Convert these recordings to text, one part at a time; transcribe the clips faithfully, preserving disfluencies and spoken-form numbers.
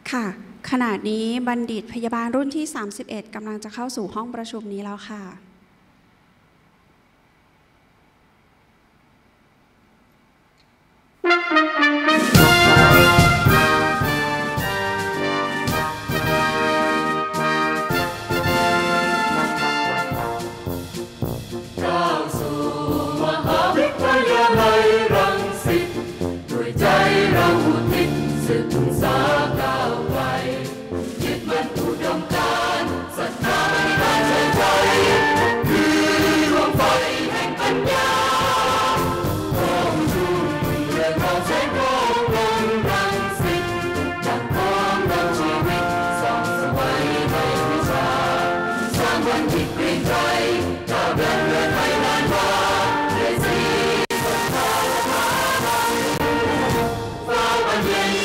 ค่ะขณะนี้บัณฑิตพยาบาลรุ่นที่สามสิบเอ็ดกำลังจะเข้าสู่ห้องประชุมนี้แล้วค่ะศึกษาก้าวไกลยึดมั่นอุดมการณ์ศรัทธาปฏิบัติเชื่อใจคือดวงไฟแห่งปัญญาพร้อมรุ่งเรืองเราใช้พองลงรังสิตจับพร้อมดำชีวิตส่องสวัยให้วิชาสร้างวันที่เกรียงไกรก้าวเดินเรือไทยนานมาด้วยสีศรัทธาและพลังฟ้าวันเย็น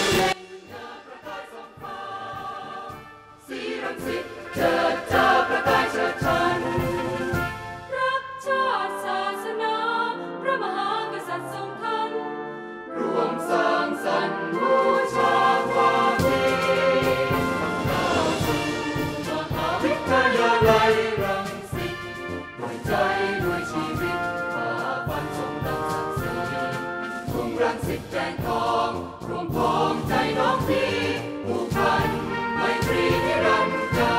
เจิดจ้าประกายเฉิดฉันรักชาติศาสนาพระมหากษัตริย์ทรงทันรวมสร้างสรรค์บูชาความดีก้าวสู่มหาวิทยาลัยรังสิตด้วยใจด้วยชีวิตฝ่าฟันสมดังศักดิ์ศรีทุ่งรังสิตแจงทองรวมพ้องใจน้องพี่ผูกพันไมตรีนิรันดร์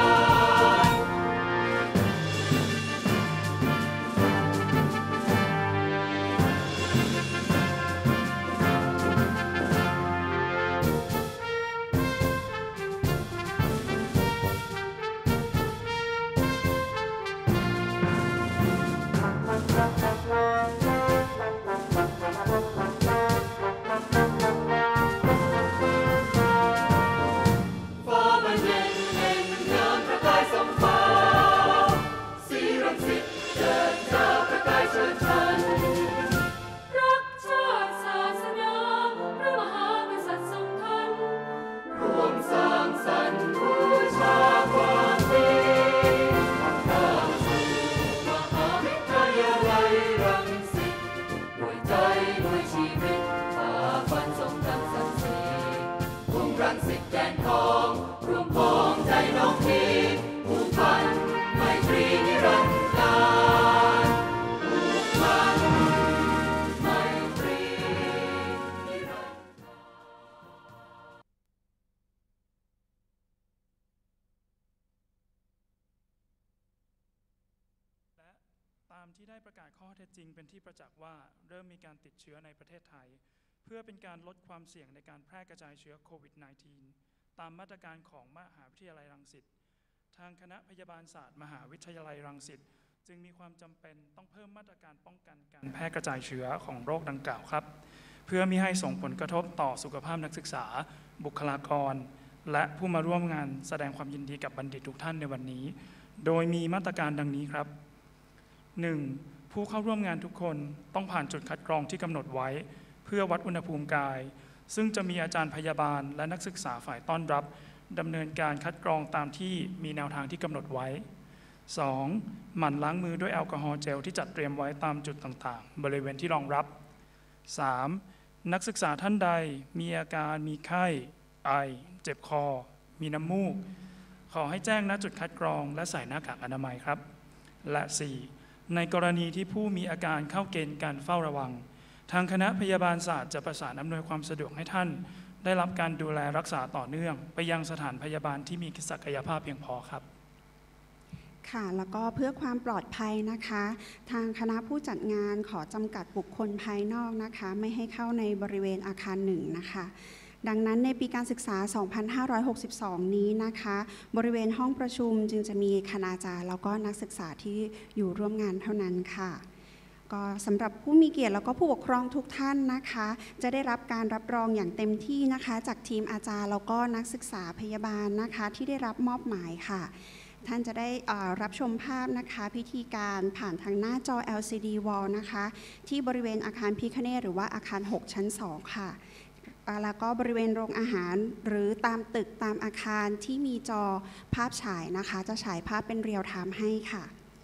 ตามที่ได้ประกาศข้อเท็จจริงเป็นที่ประจักษ์ว่าเริ่มมีการติดเชื้อในประเทศไทยเพื่อเป็นการลดความเสี่ยงในการแพร่กระจายเชื้อโควิด สิบเก้า ตามมาตรการของมหาวิทยาลัยรังสิตทางคณะพยาบาลศาสตร์มหาวิทยาลัยรังสิตจึงมีความจำเป็นต้องเพิ่มมาตรการป้องกันการแพร่กระจายเชื้อของโรคดังกล่าวครับเพื่อมิให้ส่งผลกระทบต่อสุขภาพนักศึกษาบุคลากรและผู้มาร่วมงานแสดงความยินดีกับบัณฑิตทุกท่านในวันนี้โดยมีมาตรการดังนี้ครับ หนึ่ง. ผู้เข้าร่วมงานทุกคนต้องผ่านจุดคัดกรองที่กำหนดไว้เพื่อวัดอุณหภูมิกายซึ่งจะมีอาจารย์พยาบาลและนักศึกษาฝ่ายต้อนรับดำเนินการคัดกรองตามที่มีแนวทางที่กำหนดไว้ สอง. หมั่นล้างมือด้วยแอลกอฮอล์เจลที่จัดเตรียมไว้ตามจุดต่างๆบริเวณที่รองรับ สาม. นักศึกษาท่านใดมีอาการมีไข้ไอเจ็บคอมีน้ำมูกขอให้แจ้งณจุดคัดกรองและใส่หน้ากากอนามัยครับและ สี่. ในกรณีที่ผู้มีอาการเข้าเกณฑ์การเฝ้าระวังทางคณะพยาบาลศาสตร์จะประสานอำนวยความสะดวกให้ท่านได้รับการดูแลรักษาต่อเนื่องไปยังสถานพยาบาลที่มีศักยภาพเพียงพอครับค่ะแล้วก็เพื่อความปลอดภัยนะคะทางคณะผู้จัดงานขอจำกัดบุคคลภายนอกนะคะไม่ให้เข้าในบริเวณอาคารหนึ่งนะคะดังนั้นในปีการศึกษา สองพันห้าร้อยหกสิบสอง นี้นะคะบริเวณห้องประชุมจึงจะมีคณาจารย์แล้วก็นักศึกษาที่อยู่ร่วมงานเท่านั้นค่ะก็สำหรับผู้มีเกียรติแล้วก็ผู้ปกครองทุกท่านนะคะจะได้รับการรับรองอย่างเต็มที่นะคะจากทีมอาจารย์แล้วก็นักศึกษาพยาบาลนะคะที่ได้รับมอบหมายค่ะท่านจะได้รับชมภาพนะคะพิธีการผ่านทางหน้าจอ แอล ซี ดี Wall นะคะที่บริเวณอาคารพิฆเนศหรือว่าอาคารหกชั้นสองค่ะแล้วก็บริเวณโรงอาหารหรือตามตึกตามอาคารที่มีจอภาพฉายนะคะจะฉายภาพเป็นเรียลไทม์ให้ค่ะ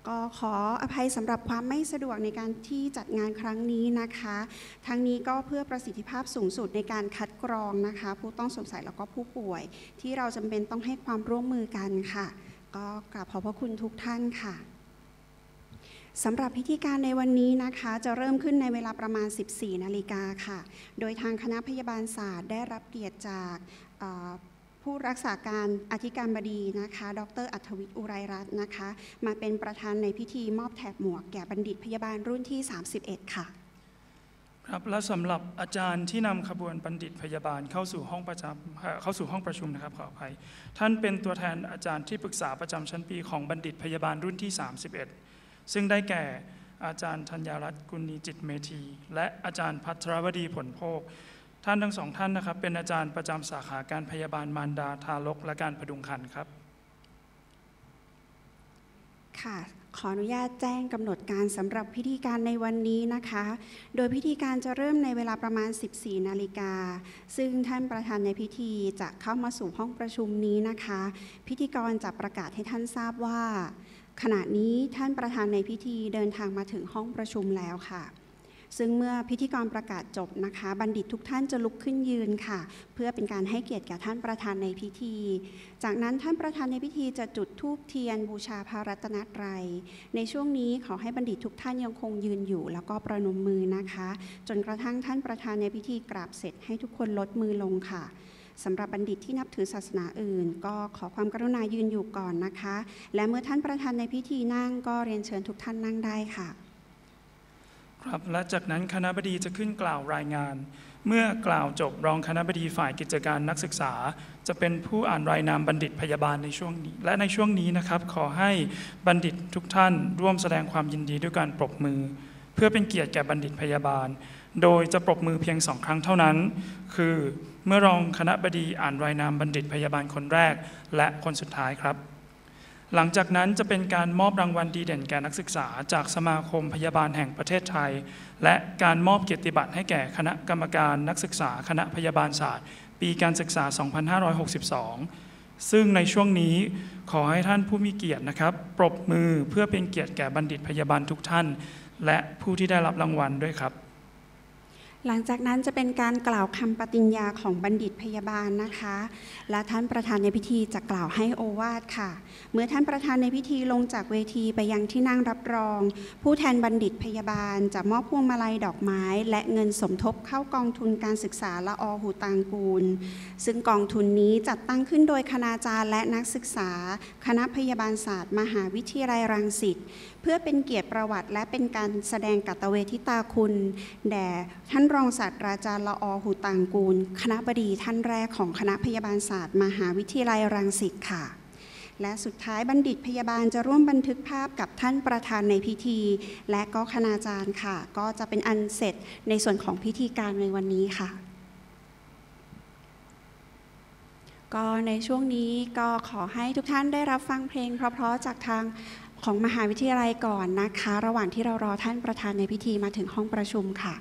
ก็ขออภัยสำหรับความไม่สะดวกในการที่จัดงานครั้งนี้นะคะทั้งนี้ก็เพื่อประสิทธิภาพสูงสุดในการคัดกรองนะคะผู้ต้องสงสัยแล้วก็ผู้ป่วยที่เราจำเป็นต้องให้ความร่วมมือกันค่ะก็กราบขอบพระคุณทุกท่านค่ะสำหรับพิธีการในวันนี้นะคะจะเริ่มขึ้นในเวลาประมาณ สิบสี่ นาฬิกาค่ะโดยทางคณะพยาบาลศาสตร์ได้รับเกียรติจากผู้รักษาการอธิการบดีนะคะดร.อัธวิทย์อุไรรัตน์นะคะมาเป็นประธานในพิธีมอบแถบหมวกแก่บัณฑิตพยาบาลรุ่นที่ สามสิบเอ็ด ค่ะครับและสำหรับอาจารย์ที่นำขบวนบัณฑิตพยาบาลเข้าสู่ห้องประจำเข้าสู่ห้องประชุมนะครับขออภัยท่านเป็นตัวแทนอาจารย์ที่ปรึกษาประจำชั้นปีของบัณฑิตพยาบาลรุ่นที่ สามสิบเอ็ด ซึ่งได้แก่อาจารย์ธัญญารัตน์กุลนีจิตเมธีและอาจารย์ภัทรวดีผลโภคท่านทั้งสองท่านนะครับเป็นอาจารย์ประจำสาขาการพยาบาลมารดาทารกและการพดุงครรภ์ครับค่ะขออนุญาตแจ้งกำหนดการสำหรับพิธีการในวันนี้นะคะโดยพิธีการจะเริ่มในเวลาประมาณ สิบสี่ นาฬิกาซึ่งท่านประธานในพิธีจะเข้ามาสู่ห้องประชุมนี้นะคะพิธีกรจะประกาศให้ท่านทราบว่าขณะนี้ท่านประธานในพิธีเดินทางมาถึงห้องประชุมแล้วค่ะซึ่งเมื่อพิธีกรประกาศจบนะคะบัณฑิตทุกท่านจะลุกขึ้นยืนค่ะเพื่อเป็นการให้เกียรติแก่ท่านประธานในพิธีจากนั้นท่านประธานในพิธีจะจุดธูปเทียนบูชาพระรัตนตรัยในช่วงนี้ขอให้บัณฑิตทุกท่านยังคงยืนอยู่แล้วก็ประนมมือนะคะจนกระทั่งท่านประธานในพิธีกราบเสร็จให้ทุกคนลดมือลงค่ะสำหรับบัณฑิตที่นับถือศาสนาอื่นก็ขอความกรุณายืนอยู่ก่อนนะคะและเมื่อท่านประธานในพิธีนั่งก็เรียนเชิญทุกท่านนั่งได้ค่ะครับและจากนั้นคณบดีจะขึ้นกล่าวรายงานเมื่อกล่าวจบรองคณบดีฝ่ายกิจการนักศึกษาจะเป็นผู้อ่านรายนามบัณฑิตพยาบาลในช่วงนี้และในช่วงนี้นะครับขอให้บัณฑิตทุกท่านร่วมแสดงความยินดีด้วยการปรบมือเพื่อเป็นเกียรติแก่บัณฑิตพยาบาลโดยจะปรบมือเพียงสองครั้งเท่านั้นคือเมื่อรองคณบดีอ่านรายนามบัณฑิตพยาบาลคนแรกและคนสุดท้ายครับหลังจากนั้นจะเป็นการมอบรางวัลดีเด่นแก่นักศึกษาจากสมาคมพยาบาลแห่งประเทศไทยและการมอบเกียรติบัตรให้แก่คณะกรรมการนักศึกษาคณะพยาบาลศาสตร์ปีการศึกษา สองพันห้าร้อยหกสิบสอง ซึ่งในช่วงนี้ขอให้ท่านผู้มีเกียรตินะครับปรบมือเพื่อเป็นเกียรติแก่บัณฑิตพยาบาลทุกท่านและผู้ที่ได้รับรางวัลด้วยครับหลังจากนั้นจะเป็นการกล่าวคำปฏิญญาของบัณฑิตพยาบาลนะคะและท่านประธานในพิธีจะกล่าวให้โอวาทค่ะเมื่อท่านประธานในพิธีลงจากเวทีไปยังที่นั่งรับรองผู้แทนบัณฑิตพยาบาลจะมอบพวงมาลัยดอกไม้และเงินสมทบเข้ากองทุนการศึกษาละอหูตางกูลซึ่งกองทุนนี้จัดตั้งขึ้นโดยคณาจารย์และนักศึกษาคณะพยาบาลศาสตร์มหาวิทยาลัยรังสิตเพื่อเป็นเกียรติประวัติและเป็นการแสดงกตเวทิตาคุณแด่ท่านรองศาสตราจารย์ละอหูตางกูลคณบดีท่านแรกของคณะพยาบาลศาสตร์มหาวิทยาลัยรังสิตค่ะและสุดท้ายบัณฑิตพยาบาลจะร่วมบันทึกภาพกับท่านประธานในพิธีและก็คณาจารย์ค่ะก็จะเป็นอันเสร็จในส่วนของพิธีการในวันนี้ค่ะก็ในช่วงนี้ก็ขอให้ทุกท่านได้รับฟังเพลงเพราะๆจากทางของมหาวิทยาลัยก่อนนะคะระหว่างที่เรารอท่านประธานในพิธีมาถึงห้องประชุมค่ะ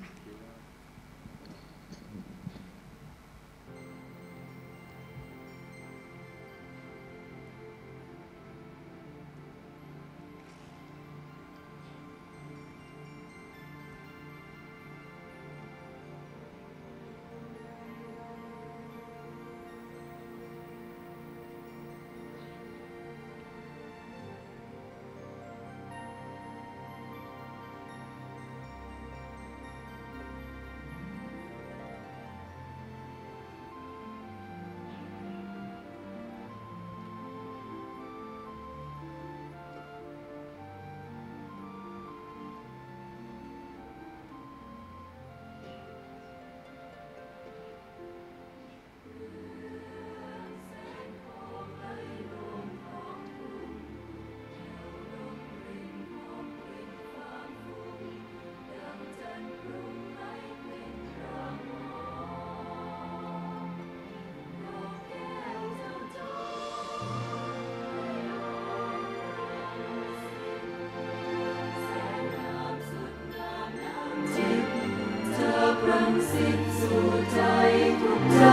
รังสิตสู่ใจทุกใจ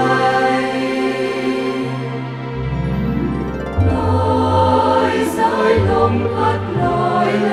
ลอยสายลมพัดลอย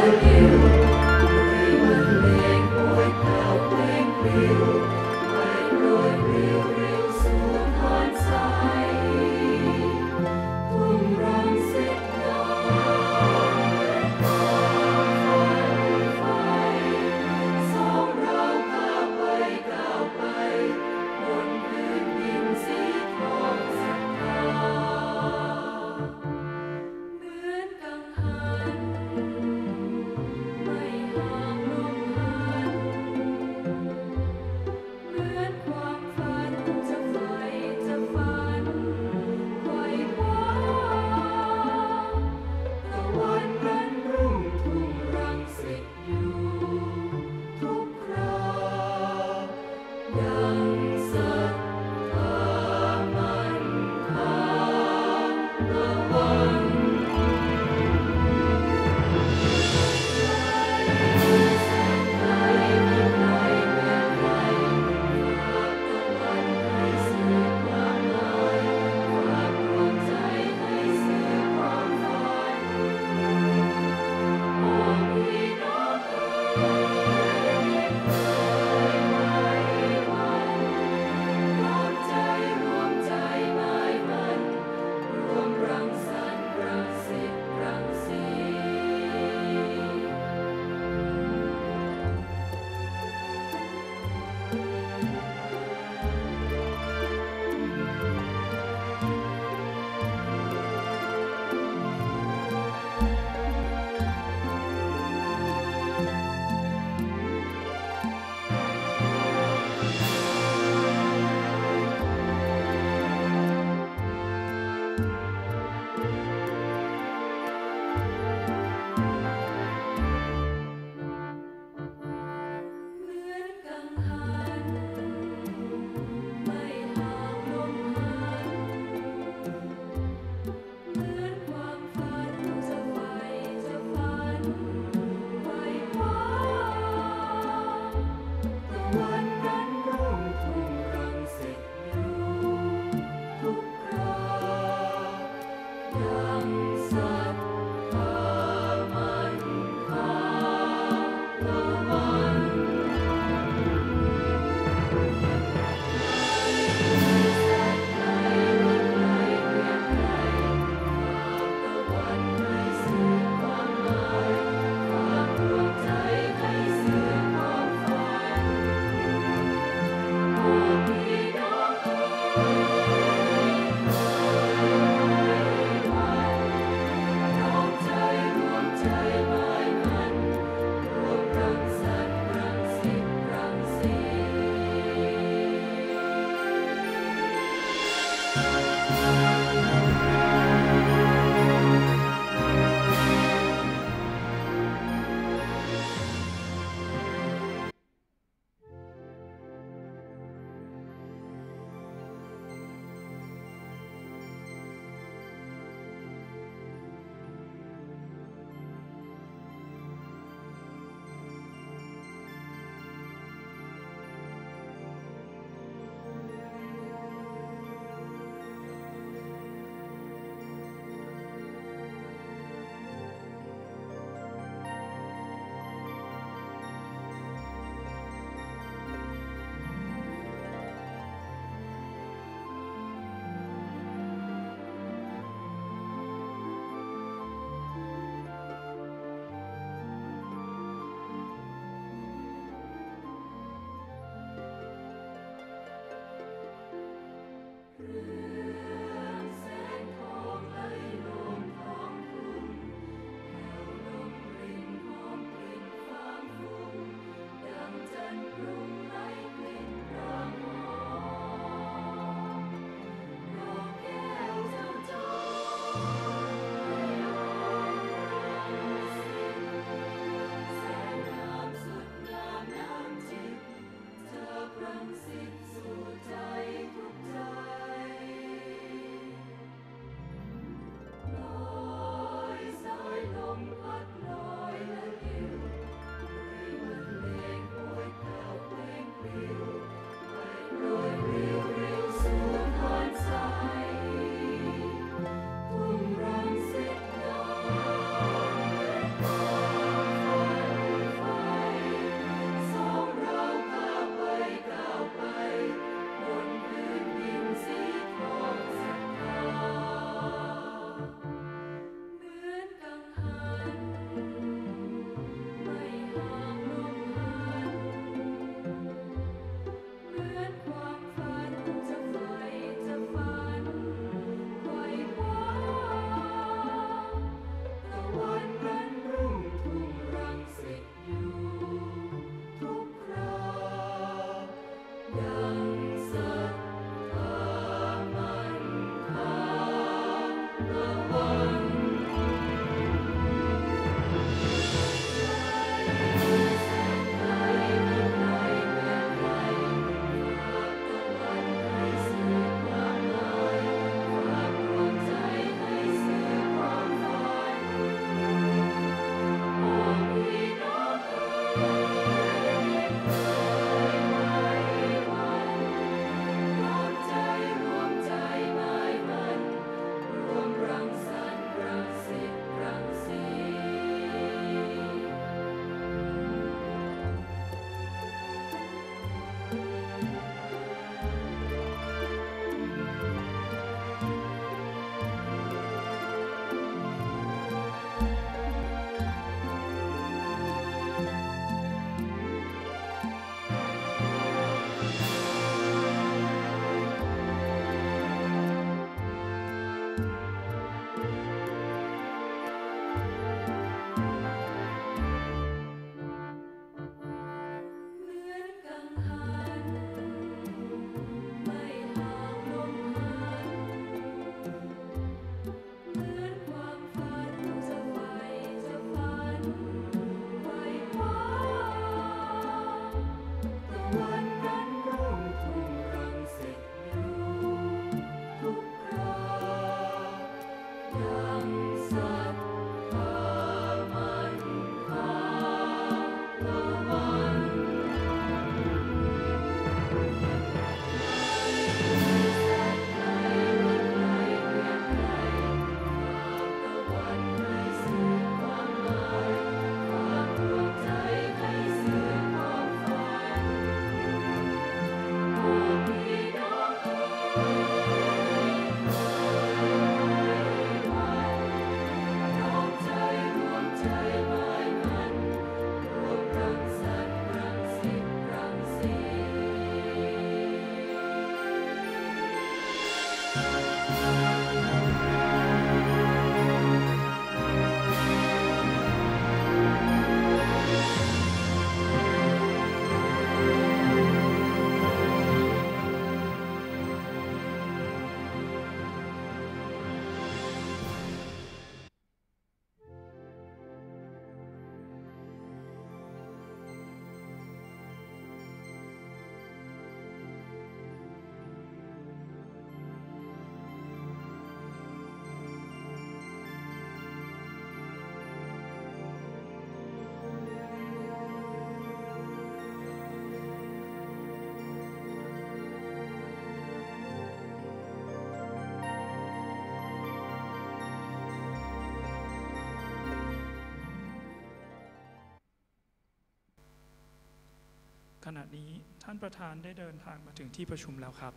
ขณะนี้ท่านประธานได้เดินทางมาถึงที่ประชุมแล้วครับ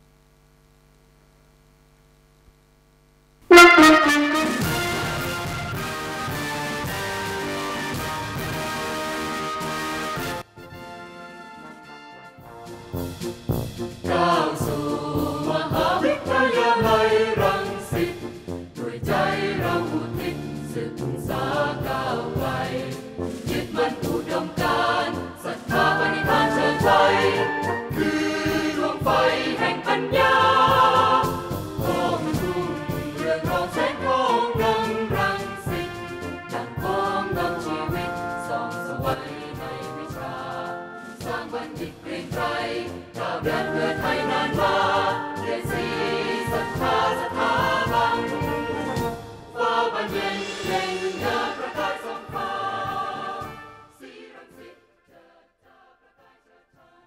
ก้าวสู่มหาวิทยาลัยรังสิตด้วยใจเราอุทิศศึกษาก้าวไกลยึดมั่นอุดมการณ์ศรัทธาปณิธานเชิดชัยคือดวงไฟแห่งปัญญาโอ้รุ่งเรืองรองแสงทองรังรังสิตดังทองนำชีวิตส่องสวัยในวิชาสร้างบัณฑิตเกรียงไกรก้าวเดินเพื่อไทยนานมาเรียนสีศรัทธาสถาบันฟ้าบานเย็นเล่งงามประกายส่องฟ้าสีรังสิตเจิดจ้าประกายเชิดชัย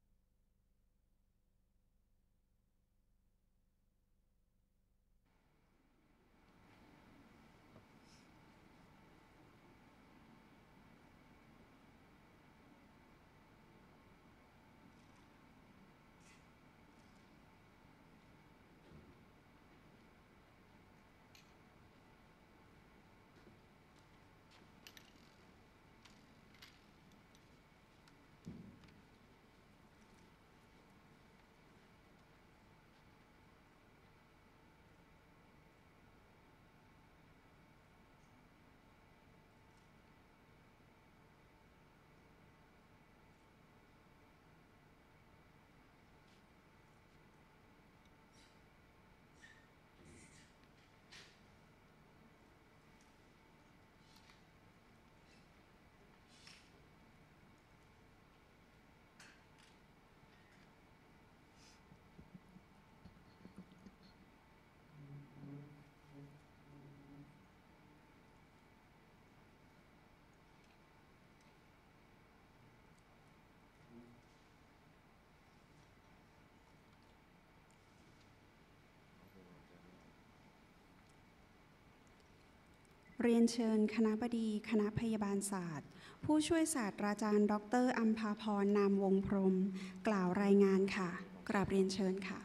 เรียนเชิญคณบดีคณะพยาบาลศาสตร์ผู้ช่วยศาสตราจารย์ดรอัมภาพรนามวงพรหมกล่าวรายงานค่ะกราบเรียนเชิญค่ะ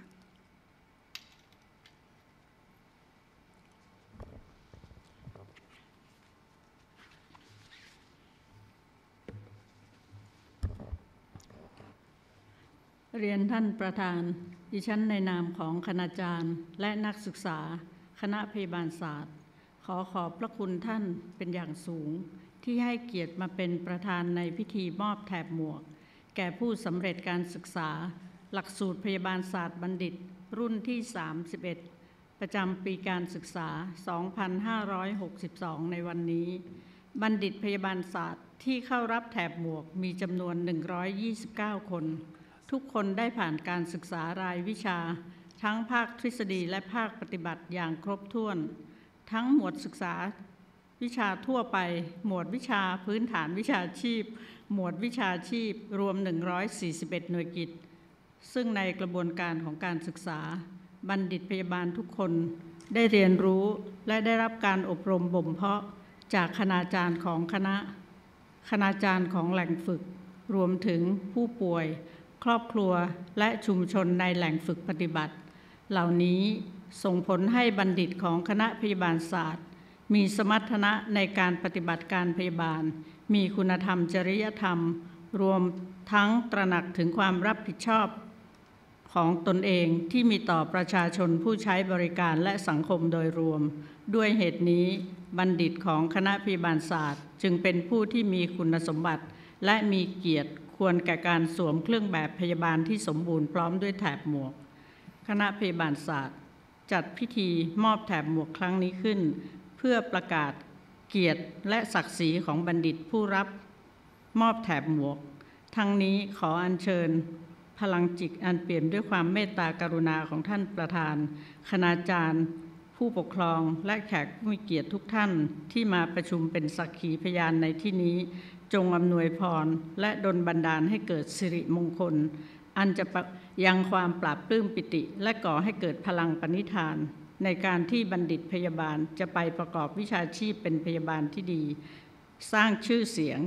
เรียนท่านประธานดิฉันในนามของคณาจารย์และนักศึกษาคณะพยาบาลศาสตร์ขอขอบพระคุณท่านเป็นอย่างสูงที่ให้เกียรติมาเป็นประธานในพิธีมอบแถบหมวกแก่ผู้สำเร็จการศึกษาหลักสูตรพยาบาลศาสตร์บัณฑิตรุ่นที่สามสิบเอ็ดประจำปีการศึกษาสองพันห้าร้อยหกสิบสองในวันนี้บัณฑิตพยาบาลศาสตร์ที่เข้ารับแถบหมวกมีจำนวนหนึ่งร้อยยี่สิบเก้าคนทุกคนได้ผ่านการศึกษารายวิชาทั้งภาคทฤษฎีและภาคปฏิบัติอย่างครบถ้วนทั้งหมวดศึกษาวิชาทั่วไปหมวดวิชาพื้นฐานวิชาชีพหมวดวิชาชีพรวมหนึ่งร้อยสี่สิบเอ็ดหน่วยกิจซึ่งในกระบวนการของการศึกษาบัณฑิตพยาบาลทุกคนได้เรียนรู้และได้รับการอบรมบ่มเพาะจากคณาจารย์ของคณะคณาจารย์ของแหล่งฝึกรวมถึงผู้ป่วยครอบครัวและชุมชนในแหล่งฝึกปฏิบัติเหล่านี้ส่งผลให้บัณฑิตของคณะพยาบาลศาสตร์มีสมรรถนะในการปฏิบัติการพยาบาลมีคุณธรรมจริยธรรมรวมทั้งตระหนักถึงความรับผิดชอบของตนเองที่มีต่อประชาชนผู้ใช้บริการและสังคมโดยรวมด้วยเหตุนี้บัณฑิตของคณะพยาบาลศาสตร์จึงเป็นผู้ที่มีคุณสมบัติและมีเกียรติควรแก่การสวมเครื่องแบบพยาบาลที่สมบูรณ์พร้อมด้วยแถบหมวกคณะพยาบาลศาสตร์จัดพิธีมอบแถบหมวกครั้งนี้ขึ้นเพื่อประกาศเกียรติและศักดิ์ศรีของบัณฑิตผู้รับมอบแถบหมวกทั้งนี้ขออัญเชิญพลังจิตอันเปี่ยมด้วยความเมตตากรุณาของท่านประธานคณาจารย์ผู้ปกครองและแขกผู้มีเกียรติทุกท่านที่มาประชุมเป็นสักขีพยานในที่นี้จงอำนวยพรและดลบันดาลให้เกิดสิริมงคลอันจะยังความปราบปลื้มปิติและก่อให้เกิดพลังปณิธานในการที่บัณฑิตพยาบาลจะไปประกอบวิชาชีพเป็นพยาบาลที่ดีสร้างชื่อเสียง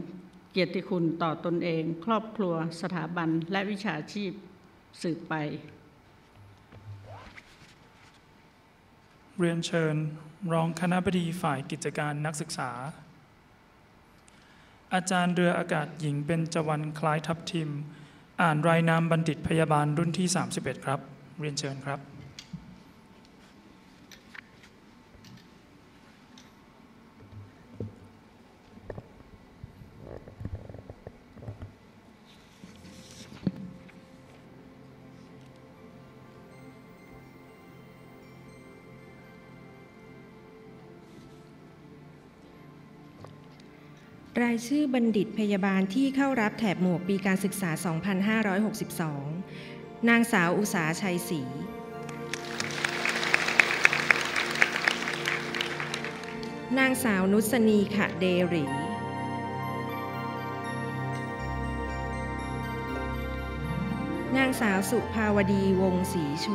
เกียรติคุณต่อตนเองครอบครัวสถาบันและวิชาชีพสืบไปเรียนเชิญรองคณบดีฝ่ายกิจการนักศึกษาอาจารย์เรืออากาศหญิงเบญจวรรณคล้ายทับทิมอ่านรายนามบัณฑิตพยาบาลรุ่นที่สามสิบเอ็ดครับเรียนเชิญครับรายชื่อบัณฑิตพยาบาลที่เข้ารับแถบหมวกปีการศึกษา สองพันห้าร้อยหกสิบสอง นางสาวอุษาชัยศรีนางสาวนุสนีขะเดหรี นางสาวสุภาวดีวงศ์ศรีชู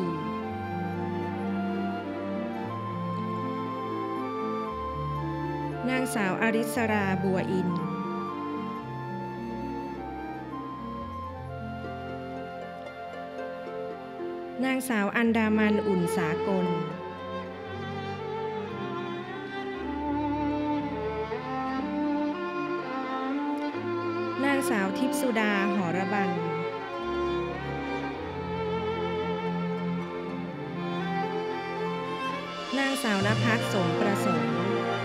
นางสาวอริสราบัวอินนางสาวอันดามันอุ่นสากลนางสาวทิพสุดาหอระบันนางสาวนภัสสมประสงค์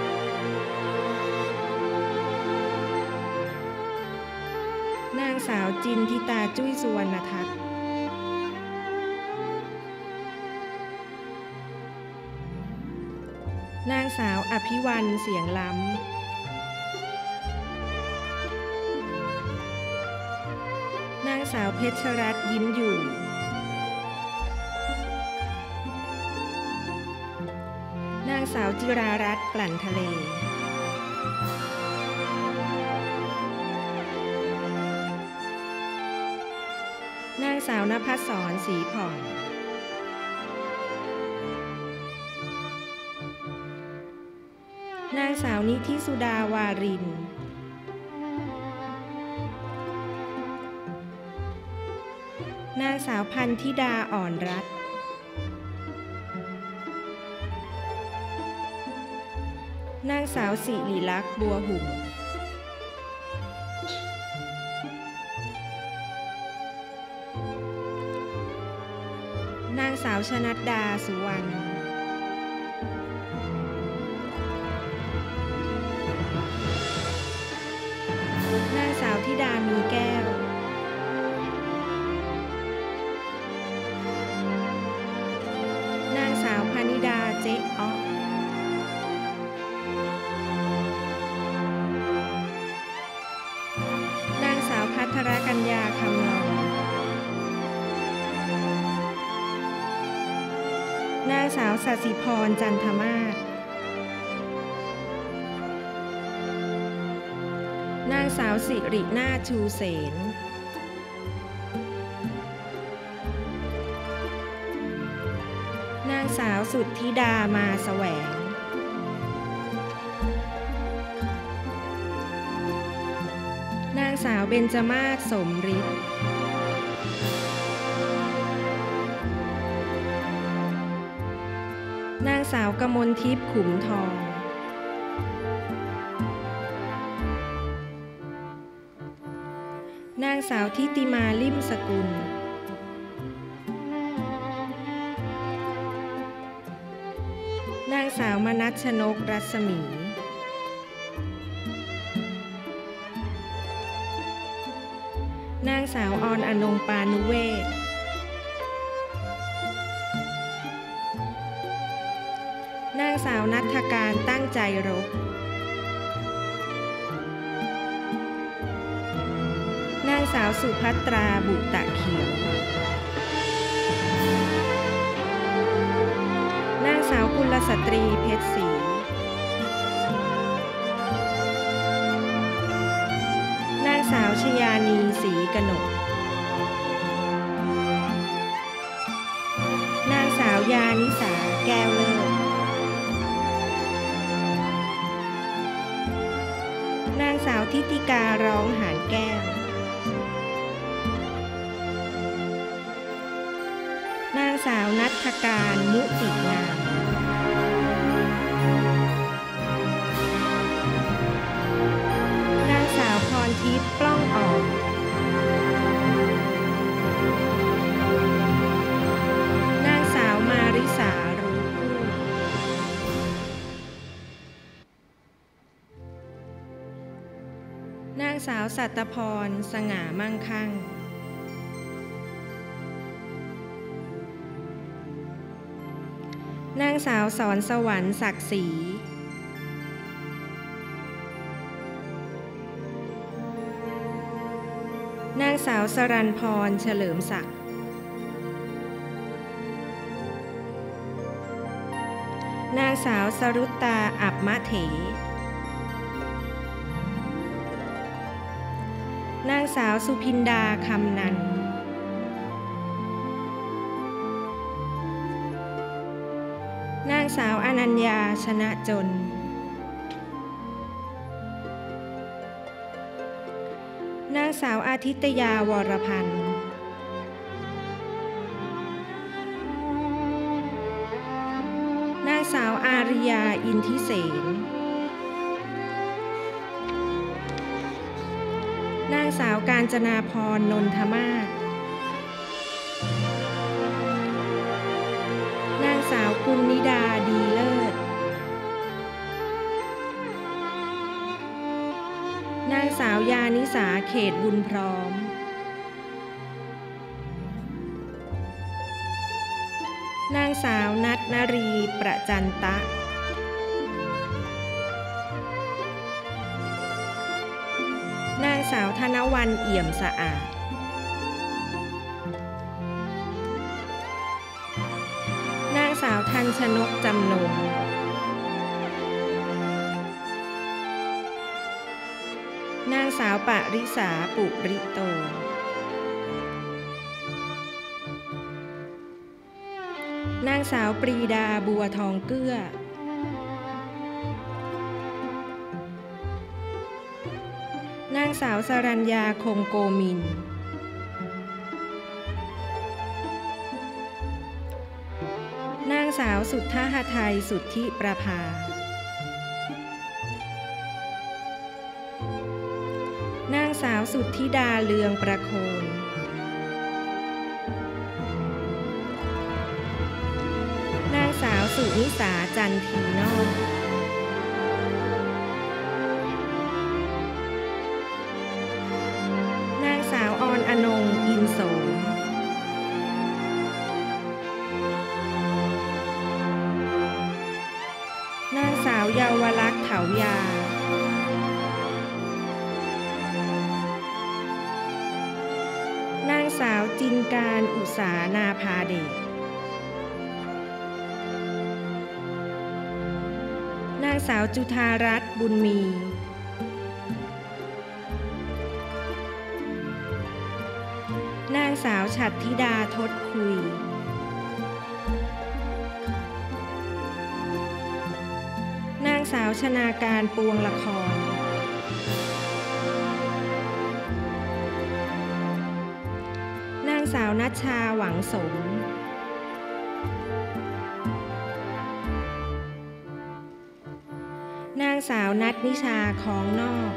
นางสาวจินทิตาจุ้ยสุวรรณทัศน์นางสาวอภิวรรณเสียงล้ำนางสาวเพชรรัตน์ยิ้มอยู่นางสาวจิรารัตน์กลั่นทะเลนางสาวนภัสสรศรีผ่องนางสาวนิธิสุดาวารินนางสาวพันธิดาอ่อนรัตน์นางสาวสิริลักษณ์บัวหุ่มนางสาวชนัดดาสุวรรณนางสาวธิดามีแก้วนางสาวพนิดาเจ๊อ๊อกนางสาวภัทรกัญญาคำลองนางสาวสศิพรจันทมาศนางสาวสิรินาถชูเสนนางสาวสุทธิดามาแสวงนางสาวเบญจมาศสมฤทธิ์นางสาวกมลทิพย์ขุมทองนางสาวทิติมาลิ่มสกุลนางสาวมนัสชนกรัศมีนางสาวออนอนงปานุเวศนางสาวณัฐการตั้งใจรบนางสาวสุภัตราบุตะเขียวนางสาวกุลสตรีเพชรศรีนางสาวชยานีศรีกนกนางสาวยานิสาแก้วเลิศนางสาวทิติการ้องหานแก้ว นางสาวณัฐการมุติงามนางสาวพรทิพย์ปล้องออกนางสาวมาริสารู้คู่นางสาวสัตพรสง่ามั่งคั่งนางสาวสอนสวรรค์ศักดิ์ศรีนางสาวสรัญพรเฉลิมศักดิ์นางสาวสรุตตาอับมะเถนางสาวสุพินดาคำนันนางสาวอนัญญาชนะจนนางสาวอาทิตยาวรพันธ์นางสาวอาริยาอินทิเสนนางสาวกาญจนาพรนนทมาศนางสาวกุลนิดาดีเลิศนางสาวยานิสาเขตบุญพร้อมนางสาวนัทนรีประจันตะนางสาวธนวรรณเอี่ยมสะอาดนางสาวทันชนกจำนงนางสาวปริษาปุริโตนางสาวปรีดาบัวทองเกื้อนางสาวสรัญญาคงโกมินนางสาวสุทธหทัยสุทธิประภานางสาวสุทธิดาเลืองประโคนนางสาวสุนิสาจันทีนอกนางสาวออนอนงอินโสมนางสาวเยาวลักษณ์เถายานางสาวจินการอุษานาภาเดชนางสาวจุฑารัตน์บุญมีนางสาวฉัตรธิดาทดคุยนางสาวชนาการปวงละครนางสาวนัชชาหวังสมนางสาวนัทนิชาของนอก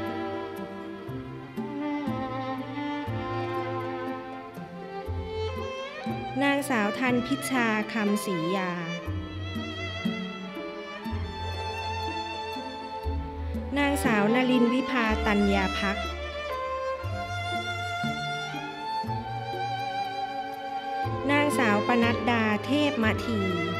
นางสาวทันพิชชาคำศรียานางสาวนลินวิภาตัญญาภักดิ์นางสาวปนัดดาเทพมที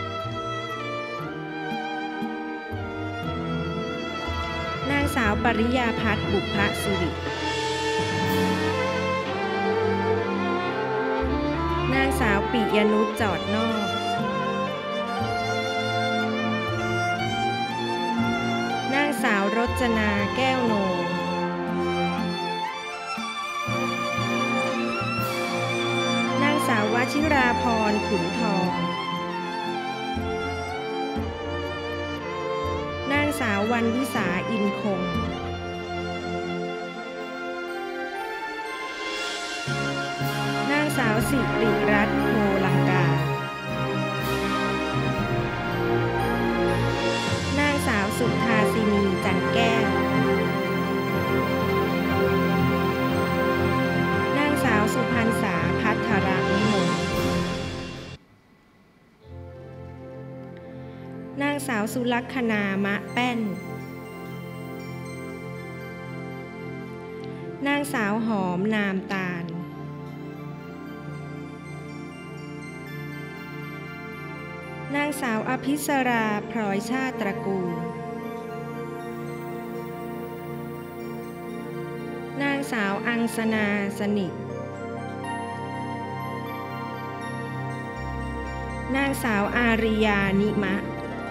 นางสาวปริยาพัฒน์บุพสุรินางสาวปิยนุชจอดนอกนางสาวรจนาแก้วโนนางสาววชิราพรขุนทองนางสาววรรณวิสาอินคงสิริรัตน์โพลังกานางสาวสุธาสินีจันแก้วนางสาวสุพรรณษาภัทรวิมลนางสาวสุลักษณามะแป้นนางสาวหอมนามตาลนางสาวอภิสราพลอยชาติตระกูลนางสาวอังสนาสนิทนางสาวอาริยานิมะ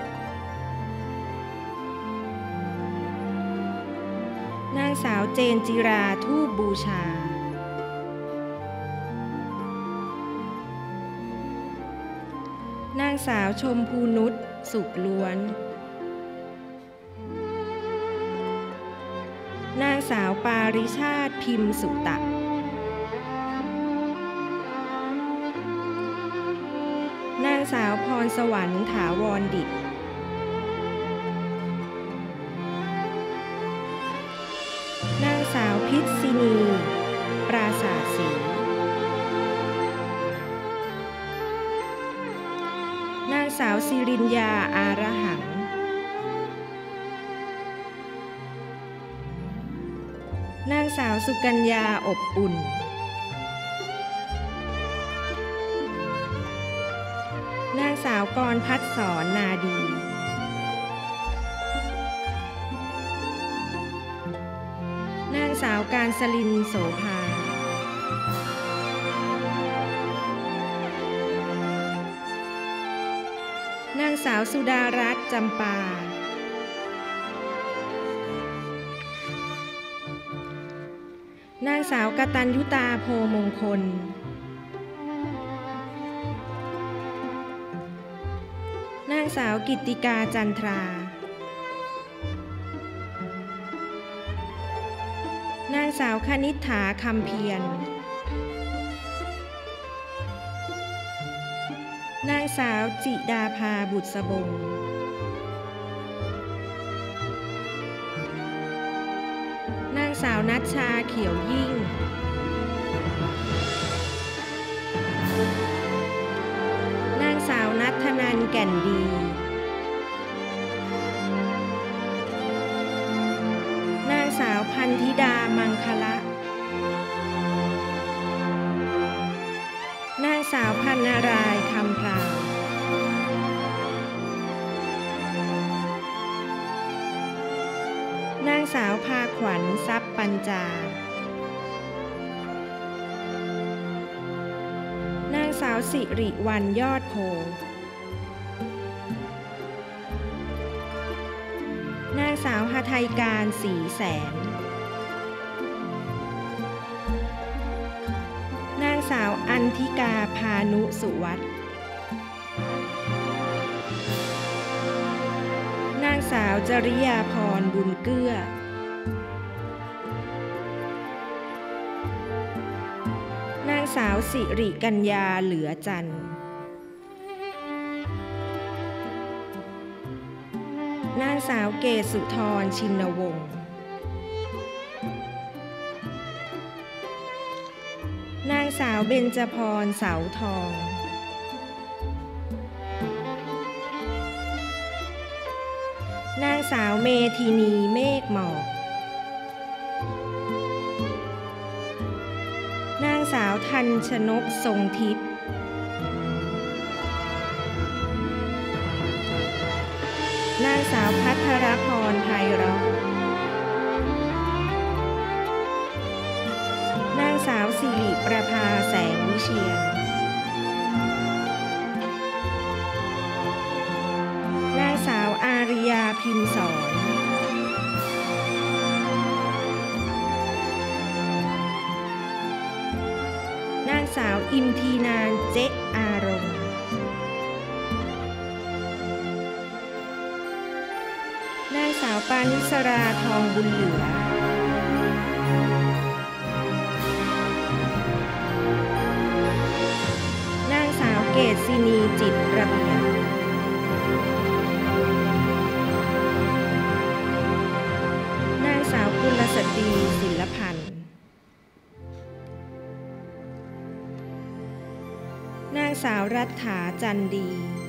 นางสาวเจนจิราทูปบูชานางสาวชมพูนุชสุขล้วนนางสาวปาริชาติพิมพ์สุตะนางสาวพรสวรรค์ถาวรดิษฐ์นางสาวพิษศินีปราสาทศรีนางสาวสิริญญาอารหังนางสาวสุกัญญาอบอุ่นนางสาวกรพัฒสรนาดีนางสาวการสลินโสภานางสาวสุดารัตน์จำปานางสาวกตัญญุตาโพมงคลนางสาวกิตติกาจันทรานางสาวคณิษฐาคำเพียรนางสาวจิดาภาบุษบงนางสาวนัชชาเขียวยิ่งนางสาวนัทธนันท์แก่นดีนางสาวพันธิดามังคละนางสาวพันนารายคำพราวนางสาวพาขวัญทรัพย์ปัญจานางสาวสิริวรรณยอดโพนางสาวหทัยการศรีแสนนางสาวอันธิกาพานุสุวัฒน์นางสาวจริยาพรบุญเกื้อนางสาวสิริกัญญาเหลือจันทร์นางสาวเกศสุธรชินวงศ์นางสาวเบญจพรเสาทองนางสาวเมธินีเมฆหมอกนางสาวทันชนกทรงทิพย์นางสาวภัทรพรไพเราะนางสาวสิริประภาแสงวิเชียรนางสาวอาริยาพิมพ์สอนนางสาวอิมทีนานเจ๊อารมณ์นางสาวปานิสราทองบุญเหลือนเกตศินีจิตระเบียบนางสาวกุลสตรีศิลพันธ์นางสาวรัฐาจันดี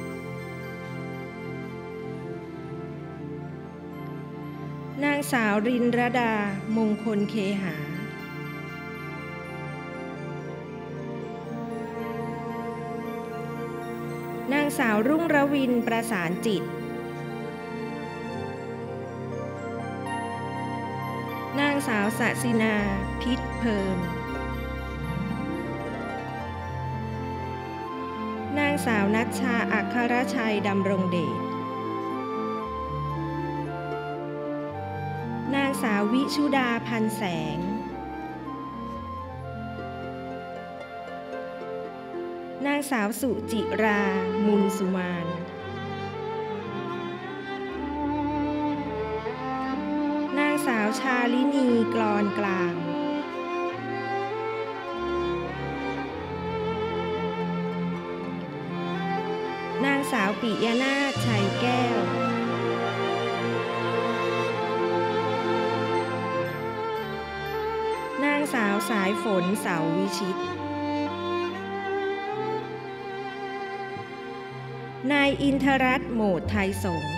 นางสาวรินรดามงคลเคหานางสาวรุ่งระวินประสานจิตนางสาวสศินาพิษเพลินนางสาวนัชชาอัครชัยดำรงเดชนางสาววิชุดาพันแสงนางสาวสุจิรามุนสุมานนางสาวชาลินีกลอนกลางนางสาวปิยนาถชัยแก้วนางสาวสายฝนเสาวิชิตนายอินทรัตน์โหมดไทยสงฆ์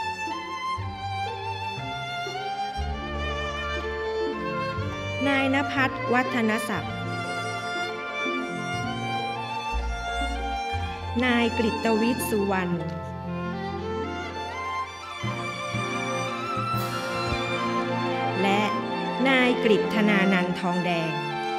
นายณภัทรวัฒนศักดิ์นายกฤตวิทย์สุวรรณและนายกฤษธนานันท์ทองแดง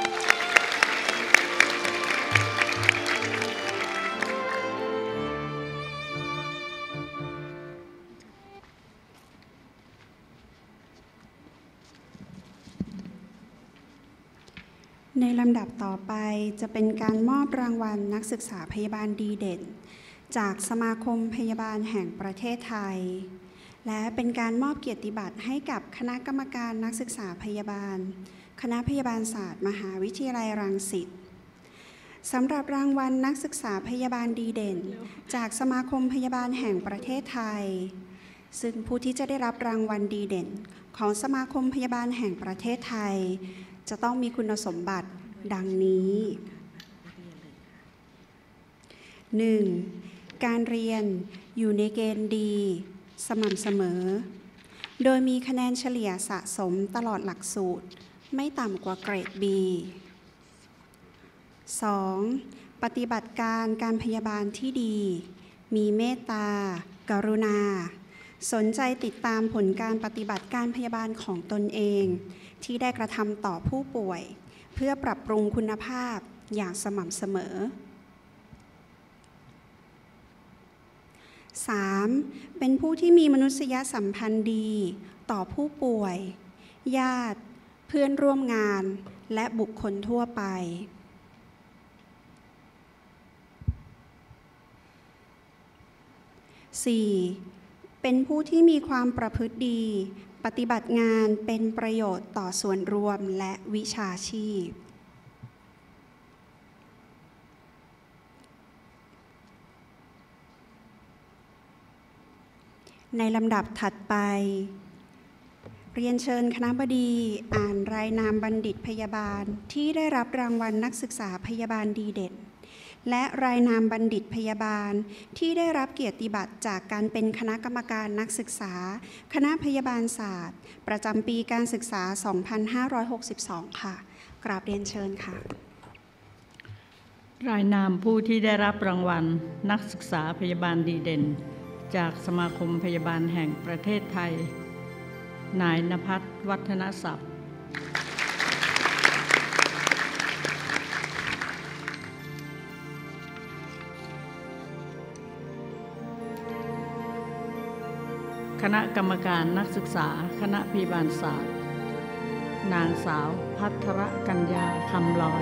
ในลำดับต่อไปจะเป็นการมอบรางวัลนักศึกษาพยาบาลดีเด่นจากสมาคมพยาบาลแห่งประเทศไทยและเป็นการมอบเกียรติบัตรให้กับคณะกรรมการนักศึกษาพยาบาลคณะพยาบาลศาสตร์มหาวิทยาลัยรังสิตสำหรับรางวัลนักศึกษาพยาบาลดีเด่นจากสมาคมพยาบาลแห่งประเทศไทยซึ่งผู้ที่จะได้รับรางวัลดีเด่นของสมาคมพยาบาลแห่งประเทศไทยจะต้องมีคุณสมบัติดังนี้ หนึ่ง. การเรียนอยู่ในเกณฑ์ดีสม่ำเสมอโดยมีคะแนนเฉลี่ยสะสมตลอดหลักสูตรไม่ต่ำกว่าเกรด บี สอง. ปฏิบัติการการพยาบาลที่ดีมีเมตตากรุณาสนใจติดตามผลการปฏิบัติการพยาบาลของตนเองที่ได้กระทำต่อผู้ป่วยเพื่อปรับปรุงคุณภาพอย่างสม่ำเสมอ สาม. เป็นผู้ที่มีมนุษยสัมพันธ์ดีต่อผู้ป่วยญาติเพื่อนร่วมงานและบุคคลทั่วไป สี่. เป็นผู้ที่มีความประพฤติดีปฏิบัติงานเป็นประโยชน์ต่อส่วนรวมและวิชาชีพในลำดับถัดไปเรียนเชิญคณบดีอ่านรายนามบัณฑิตพยาบาลที่ได้รับรางวัลนักศึกษาพยาบาลดีเด่นและรายนามบัณฑิตพยาบาลที่ได้รับเกียรติบัตรจากการเป็นคณะกรรมการนักศึกษาคณะพยาบาลศาสตร์ประจำปีการศึกษา สองพันห้าร้อยหกสิบสอง ค่ะกราบเรียนเชิญค่ะรายนามผู้ที่ได้รับรางวัลนักศึกษาพยาบาลดีเด่นจากสมาคมพยาบาลแห่งประเทศไทยนายณภัทรวัฒนศัพท์คณะกรรมการนักศึกษาคณะพยาบาลศาสตร์นางสาวภัทรกัญญาคำลอย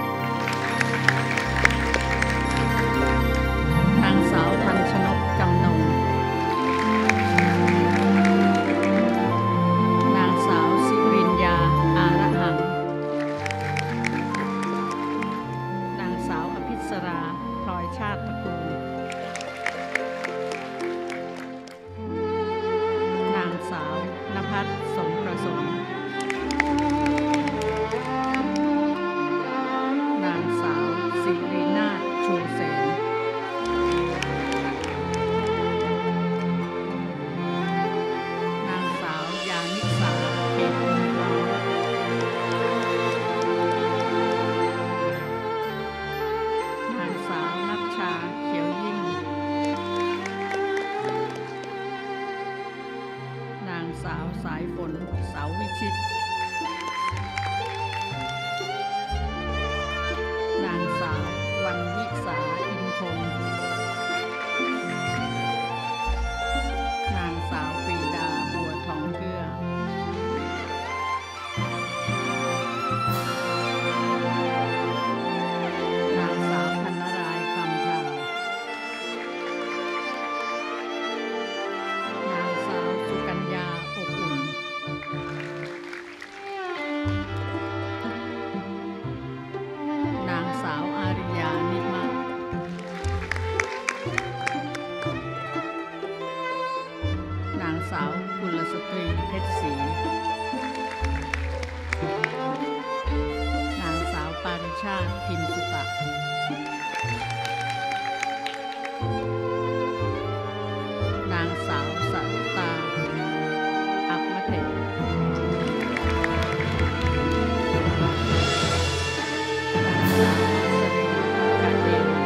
นางสาวทันชนกจำนงนางสาวสิริญญาอาระหังนางสาวอภิสราพลอยชาติสายฝนเสาวิชิตนางสาววันวิสาอินคงนางสาวปรีดาบัวทองเกลือนางสาวพันนรายคำพรางนางสาวสุกัญญาอบอุ่นนางสาวอาริยานิมะนางสาวกุลสตรีเพชรศรีนางสาวปาริชาติพิมสุตะนางสาวสรุตาอัปมะเถรนางสาวสริกาเดน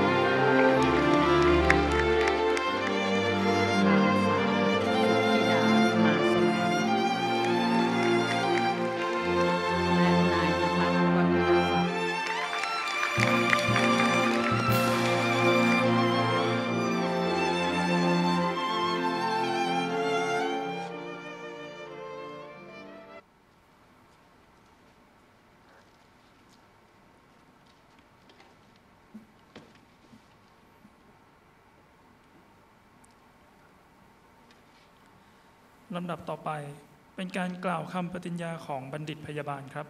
นางสาวสุธิดามาสแมนและนายณภัทรวัฒนศักดิ์ลำดับต่อไปเป็นการกล่าวคำปฏิญญาของบัณฑิตพยาบาลครับ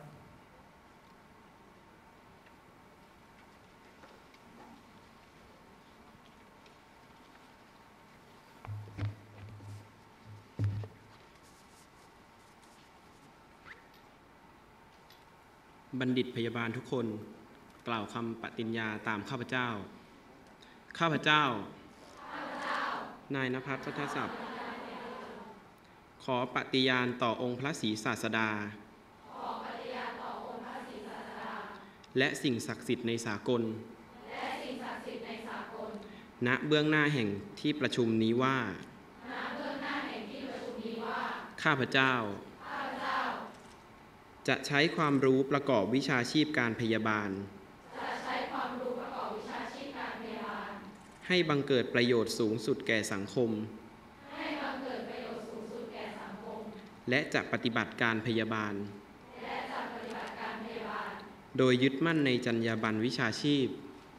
บัณฑิตพยาบาลทุกคนกล่าวคำปฏิญญาตามข้าพเจ้าข้าพเจ้านายณภัทร พัทธศัพท์ขอปฏิญาณต่อองค์พระศรีศาสดาและสิ่งศักดิ์สิทธิ์ในสากลณเบื้องหน้าแห่งที่ประชุมนี้ว่าข้าพเจ้าจะใช้ความรู้ประกอบวิชาชีพการพยาบาลให้บังเกิดประโยชน์สูงสุดแก่สังคมและจะปฏิบัติการพยาบาลโดยยึดมั่นในจรรยาบรรณวิชาชีพ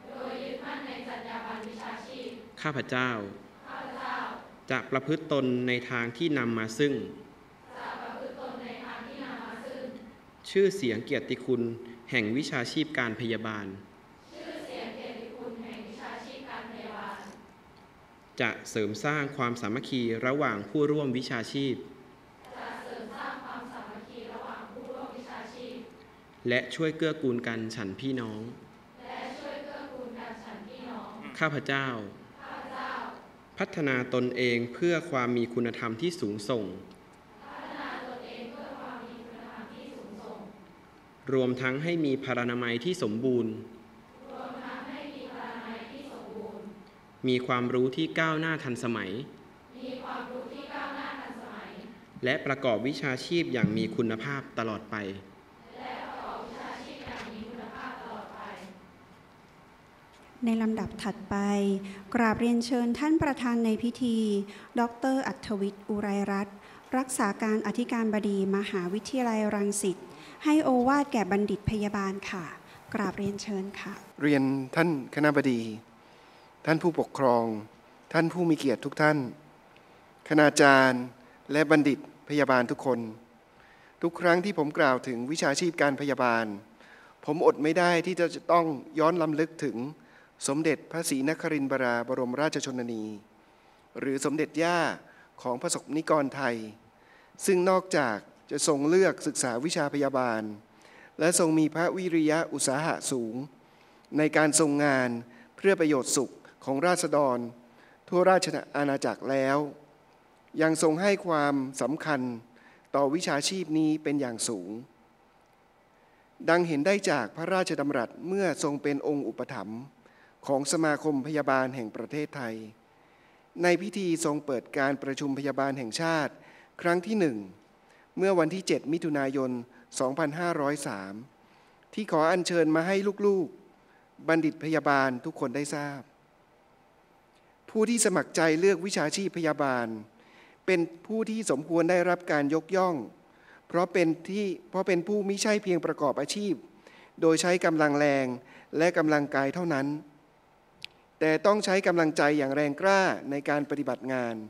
ข้าพเจ้าจะประพฤติตนในทางที่นำมาซึ่งชื่อเสียงเกียรติคุณแห่งวิชาชีพการพยาบาลจะเสริมสร้างความสามัคคีระหว่างผู้ร่วมวิชาชีพและช่วยเกื้อกูลกันฉันพี่น้องข้าพเจ้าพัฒนาตนเองเพื่อความมีคุณธรรมที่สูงส่งรวมทั้งให้มีพรรณนามัยที่สมบูรณ์มีความรู้ที่ก้าวหน้าทันสมัยและประกอบวิชาชีพอย่างมีคุณภาพตลอดไปในลำดับถัดไปกราบเรียนเชิญท่านประธานในพิธีดร.อัธวิทย์อุไรรัตน์รักษาการอธิการบดีมหาวิทยาลัยรังสิตให้โอวาทแก่บัณฑิตพยาบาลค่ะกราบเรียนเชิญค่ะเรียนท่านคณบดีท่านผู้ปกครองท่านผู้มีเกียรติทุกท่านคณาจารย์และบัณฑิตพยาบาลทุกคนทุกครั้งที่ผมกล่าวถึงวิชาชีพการพยาบาลผมอดไม่ได้ที่จะต้องย้อนลำลึกถึงสมเด็จพระศรีนครินทราบรมราชชนนีหรือสมเด็จย่าของพระสงฆ์นิกรไทยซึ่งนอกจากจะทรงเลือกศึกษาวิชาพยาบาลและทรงมีพระวิริยะอุตสาหะสูงในการทรงงานเพื่อประโยชน์สุขของราษฎรทั่วราชอาณาจักรแล้วยังทรงให้ความสำคัญต่อวิชาชีพนี้เป็นอย่างสูงดังเห็นได้จากพระราชดำรัสเมื่อทรงเป็นองค์อุปถัมภ์ของสมาคมพยาบาลแห่งประเทศไทยในพิธีทรงเปิดการประชุมพยาบาลแห่งชาติครั้งที่หนึ่งเมื่อวันที่ เจ็ด มิถุนายน สองพันห้าร้อยสาม ที่ขออัญเชิญมาให้ลูกๆบัณฑิตพยาบาลทุกคนได้ทราบผู้ที่สมัครใจเลือกวิชาชีพพยาบาลเป็นผู้ที่สมควรได้รับการยกย่องเพราะเป็นที่เพราะเป็นผู้มิใช่เพียงประกอบอาชีพโดยใช้กำลังแรงและกำลังกายเท่านั้นแต่ต้องใช้กำลังใจอย่างแรงกล้าในการปฏิบัติงาน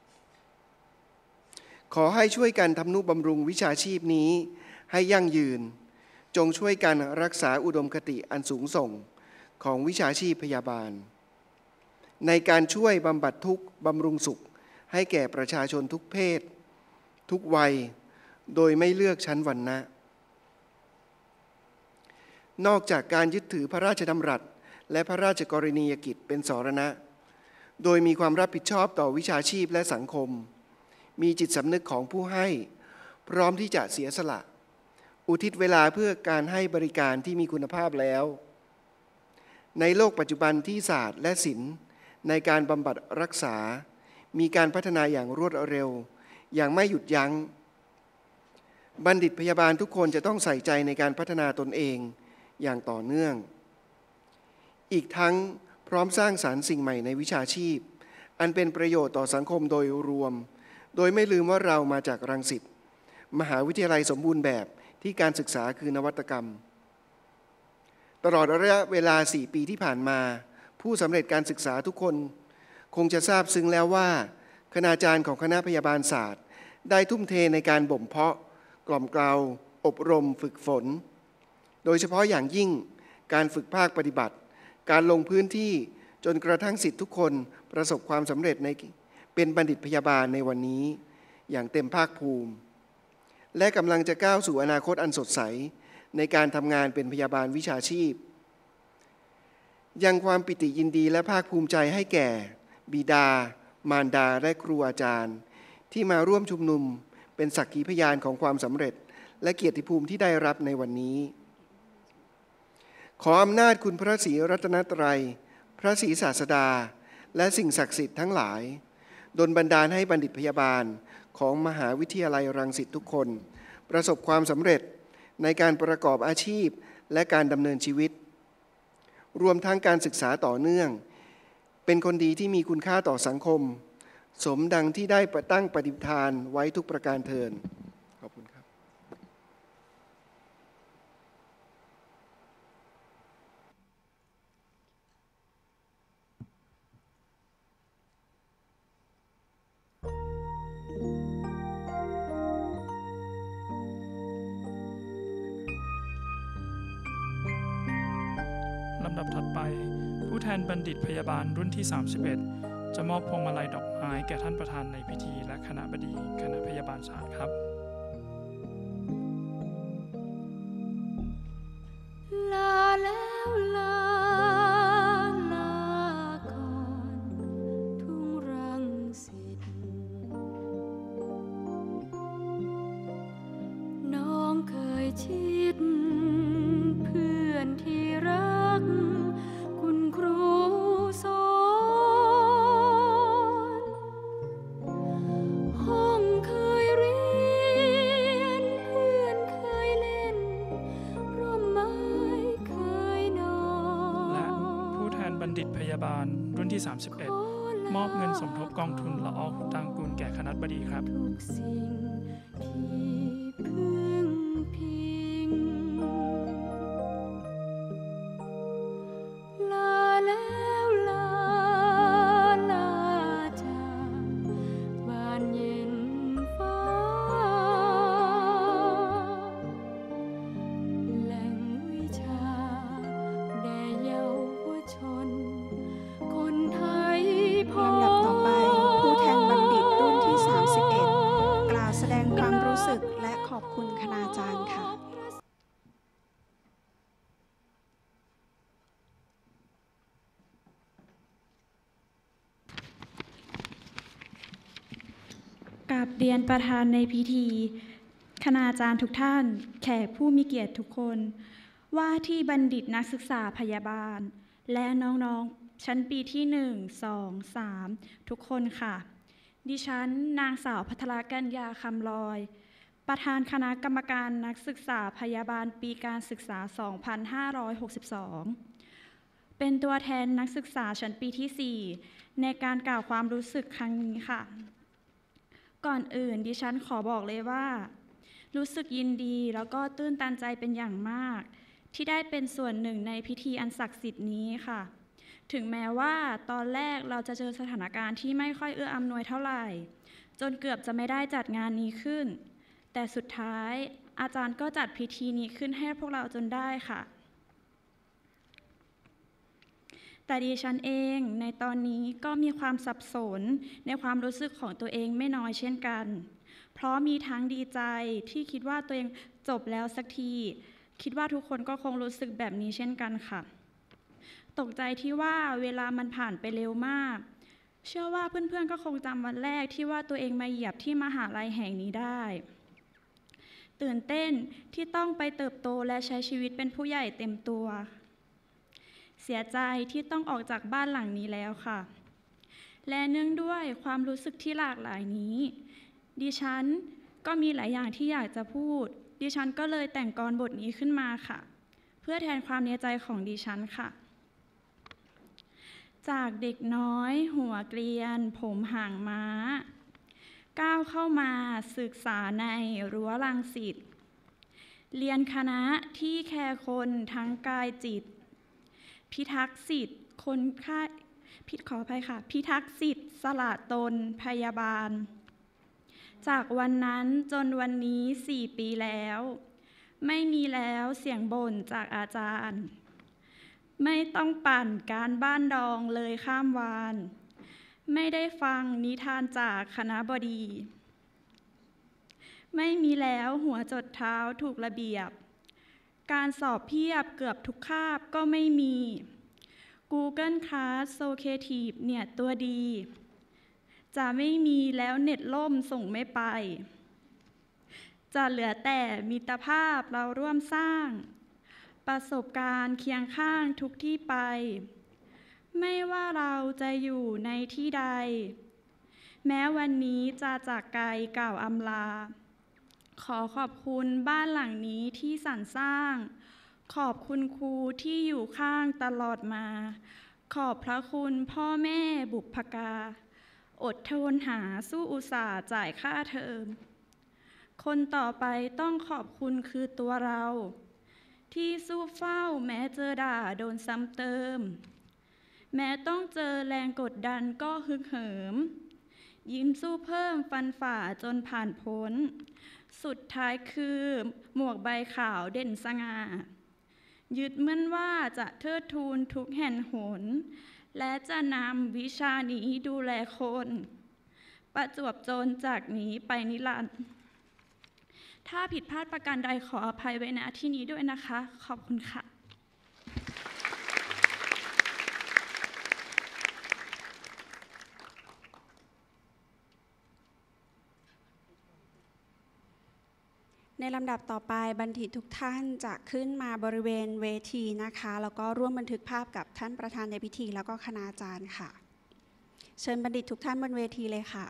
ขอให้ช่วยกันทำนุบำรุงวิชาชีพนี้ให้ยั่งยืนจงช่วยกันรักษาอุดมคติอันสูงส่งของวิชาชีพพยาบาลในการช่วยบำบัดทุกข์บำรุงสุขให้แก่ประชาชนทุกเพศทุกวัยโดยไม่เลือกชั้นวรรณะนอกจากการยึดถือพระราชดำรัสและพระราชกรณียกิจเป็นสรณะโดยมีความรับผิดชอบต่อวิชาชีพและสังคมมีจิตสำนึกของผู้ให้พร้อมที่จะเสียสละอุทิศเวลาเพื่อการให้บริการที่มีคุณภาพแล้วในโลกปัจจุบันที่ศาสตร์และศิลป์ในการบำบัดรักษามีการพัฒนาอย่างรวดเร็วอย่างไม่หยุดยั้งบัณฑิตพยาบาลทุกคนจะต้องใส่ใจในการพัฒนาตนเองอย่างต่อเนื่องอีกทั้งพร้อมสร้างสรรค์สิ่งใหม่ในวิชาชีพอันเป็นประโยชน์ต่อสังคมโดยรวมโดยไม่ลืมว่าเรามาจากรังสิตมหาวิทยาลัยสมบูรณ์แบบที่การศึกษาคือนวัตกรรมตลอดระยะเวลาสี่ปีที่ผ่านมาผู้สำเร็จการศึกษาทุกคนคงจะทราบซึ้งแล้วว่าคณาจารย์ของคณะพยาบาลศาสตร์ได้ทุ่มเทในการบ่มเพาะกล่อมเกลาอบรมฝึกฝนโดยเฉพาะอย่างยิ่งการฝึกภาคปฏิบัติการลงพื้นที่จนกระทั่งศิษย์ทุกคนประสบความสำเร็จในเป็นบัณฑิตพยาบาลในวันนี้อย่างเต็มภาคภูมิและกำลังจะก้าวสู่อนาคตอันสดใสในการทำงานเป็นพยาบาลวิชาชีพยังความปิติยินดีและภาคภูมิใจให้แก่บิดามารดาและครูอาจารย์ที่มาร่วมชุมนุมเป็นสักขีพยานของความสำเร็จและเกียรติภูมิที่ได้รับในวันนี้ขออำนาจคุณพระศรีรัตนตรัยพระศรีศาสดาและสิ่งศักดิ์สิทธิ์ทั้งหลายดลบันดาลให้บัณฑิตพยาบาลของมหาวิทยาลัยรังสิตทุกคนประสบความสำเร็จในการประกอบอาชีพและการดำเนินชีวิตรวมทั้งการศึกษาต่อเนื่องเป็นคนดีที่มีคุณค่าต่อสังคมสมดังที่ได้ตั้งปฏิฐานไว้ทุกประการเทินขอบคุณครับลำดับถัดไปผู้แทนบัณฑิตพยาบาลรุ่นที่ สามสิบเอ็ด จะมอบพวงมาลัยดอกไม้แก่ท่านประธานในพิธีและคณบดีคณะพยาบาลศาสตร์ครับลาแล้วลาลาก่อนทุ่งรังสิตน้องเคยชิดเพื่อนที่รักคุณครูสอนห้องเคยเรียนเพื่อนเคยเล่นร่มไม้เคยนอนและผู้แทนบัณฑิตพยาบาลรุ่นที่ สามสิบเอ็ด มอบเงินสมทบกองทุนละอองหุตังกูลแก่คณบดีครับทุกสิ่งที่พึ่งพิงลาแล้วลาลาจากบ้านเย็นฟ้าแหล่งวิชาแด่เยาวชนคนไทยพอลำดับต่อไปผู้แทนบัณฑิตรุ่นที่ สามสิบเอ็ด กล่าวแสดงความรู้สึกและขอบคุณคณาจารย์ค่ะกราบเรียนประธานในพิธีคณาจารย์ทุกท่านแขกผู้มีเกียรติทุกคนว่าที่บัณฑิตนักศึกษาพยาบาลและน้องๆชั้นปีที่หนึ่ง สอง สาม ทุกคนค่ะดิฉันนางสาวภัทรกัญญาคำลอยประธานคณะกรรมการนักศึกษาพยาบาลปีการศึกษา สองพันห้าร้อยหกสิบสอง เป็นตัวแทนนักศึกษาชั้นปีที่ สี่ ในการกล่าวความรู้สึกครั้งนี้ค่ะ ก่อนอื่นดิฉันขอบอกเลยว่ารู้สึกยินดีแล้วก็ตื้นตันใจเป็นอย่างมากที่ได้เป็นส่วนหนึ่งในพิธีอันศักดิ์สิทธิ์นี้ค่ะถึงแม้ว่าตอนแรกเราจะเจอสถานการณ์ที่ไม่ค่อยเอื้ออำนวยเท่าไหร่จนเกือบจะไม่ได้จัดงานนี้ขึ้นแต่สุดท้ายอาจารย์ก็จัดพิธีนี้ขึ้นให้พวกเราจนได้ค่ะแต่ดิฉันเองในตอนนี้ก็มีความสับสนในความรู้สึกของตัวเองไม่น้อยเช่นกันเพราะมีทั้งดีใจที่คิดว่าตัวเองจบแล้วสักทีคิดว่าทุกคนก็คงรู้สึกแบบนี้เช่นกันค่ะตกใจที่ว่าเวลามันผ่านไปเร็วมากเชื่อว่าเพื่อนๆก็คงจำวันแรกที่ว่าตัวเองมาเหยียบที่มหาลัยแห่งนี้ได้ตื่นเต้นที่ต้องไปเติบโตและใช้ชีวิตเป็นผู้ใหญ่เต็มตัวเสียใจที่ต้องออกจากบ้านหลังนี้แล้วค่ะและเนื่องด้วยความรู้สึกที่หลากหลายนี้ดิฉันก็มีหลายอย่างที่อยากจะพูดดิฉันก็เลยแต่งกลอนบทนี้ขึ้นมาค่ะเพื่อแทนความในใจของดิฉันค่ะจากเด็กน้อยหัวเกรียนผมห่างม้าก้าวเข้ามาศึกษาในรั้วรังสิตเรียนคณะที่แคร์คนทั้งกายจิตพิทักษ์สิทธิ์คนค่าผิดขออภัยค่ะพิทักษ์สิทธิ์สละตนพยาบาลจากวันนั้นจนวันนี้สี่ปีแล้วไม่มีแล้วเสียงบ่นจากอาจารย์ไม่ต้องปั่นการบ้านดองเลยข้ามวานไม่ได้ฟังนิทานจากคณบดีไม่มีแล้วหัวจดเท้าถูกระเบียบการสอบเพียบเกือบทุกคาบก็ไม่มี Google Class Socrative เนี่ยตัวดีจะไม่มีแล้วเน็ตล่มส่งไม่ไปจะเหลือแต่มิตรภาพเราร่วมสร้างประสบการณ์เคียงข้างทุกที่ไปไม่ว่าเราจะอยู่ในที่ใดแม้วันนี้จะจากไกลกล่าวอำลาขอขอบคุณบ้านหลังนี้ที่สรรสร้างขอบคุณครูที่อยู่ข้างตลอดมาขอบพระคุณพ่อแม่บุพการอดทนหาสู้อุตส่าห์จ่ายค่าเทอมคนต่อไปต้องขอบคุณคือตัวเราที่สู้เฝ้าแม้เจอด่าโดนซ้ำเติมแม้ต้องเจอแรงกดดันก็ฮึกเหิมยิ้มสู้เพิ่มฟันฝ่าจนผ่านพ้นสุดท้ายคือหมวกใบขาวเด่นสง่ายึดมั่นว่าจะเทิดทูนทุกแห่งหนและจะนำวิชานี้ดูแลคนประจวบจนจากนี้ไปนิรันดร์ถ้าผิดพลาดประการใดขออภัยไว้ณที่นี้ด้วยนะคะขอบคุณค่ะในลำดับต่อไปบัณฑิตทุกท่านจะขึ้นมาบริเวณเวทีนะคะแล้วก็ร่วมบันทึกภาพกับท่านประธานในพิธีแล้วก็คณาจารย์ค่ะเชิญบัณฑิตทุกท่านบนเวทีเลยค่ะ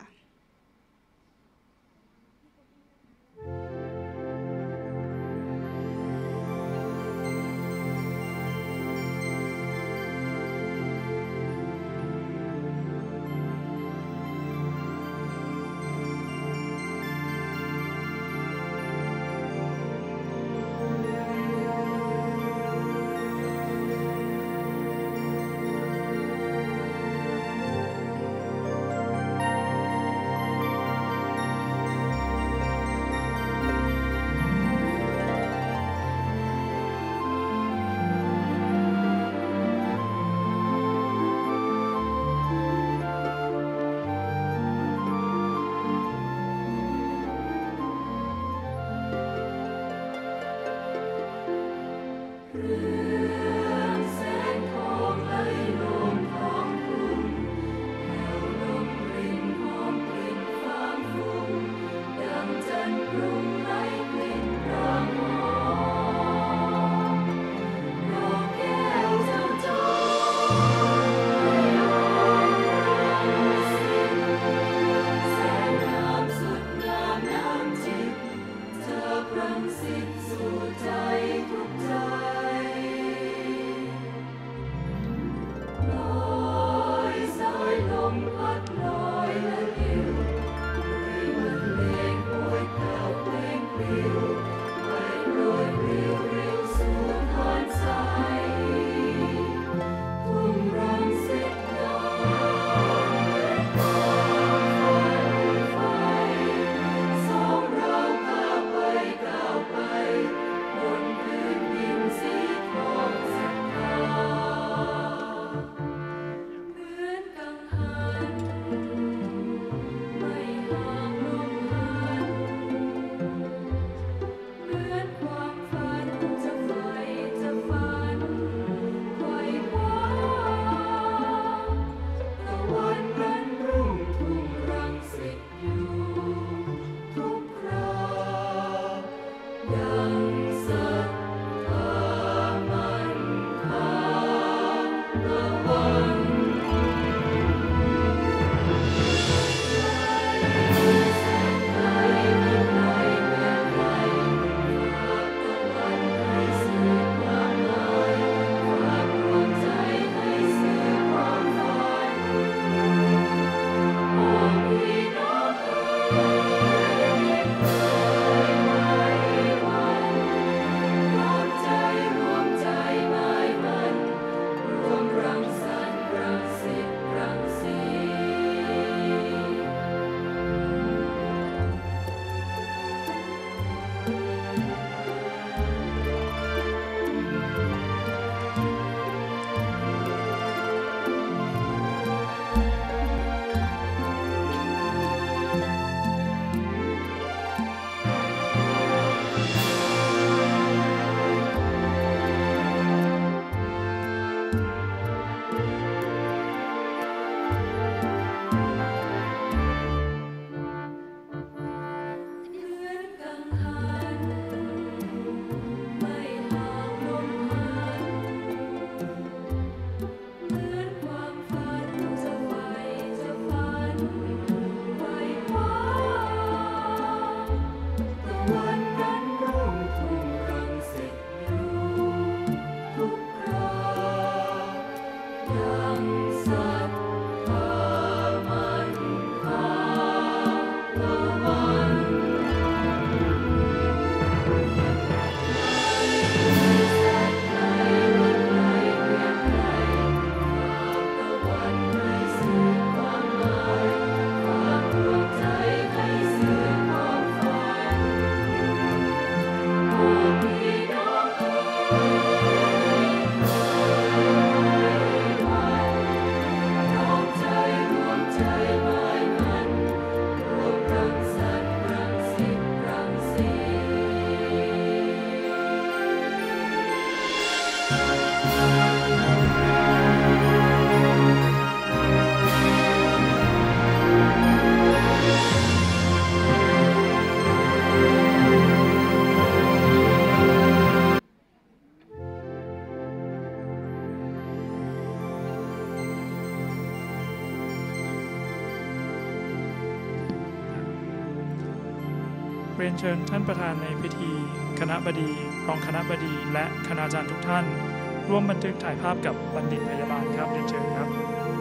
เรียนเชิญท่านประธานในพิธีคณบดีรองคณบดีและคณาจารย์ทุกท่านร่วมบันทึกถ่ายภาพกับบัณฑิตพยาบาลครับเรียนเชิญครับ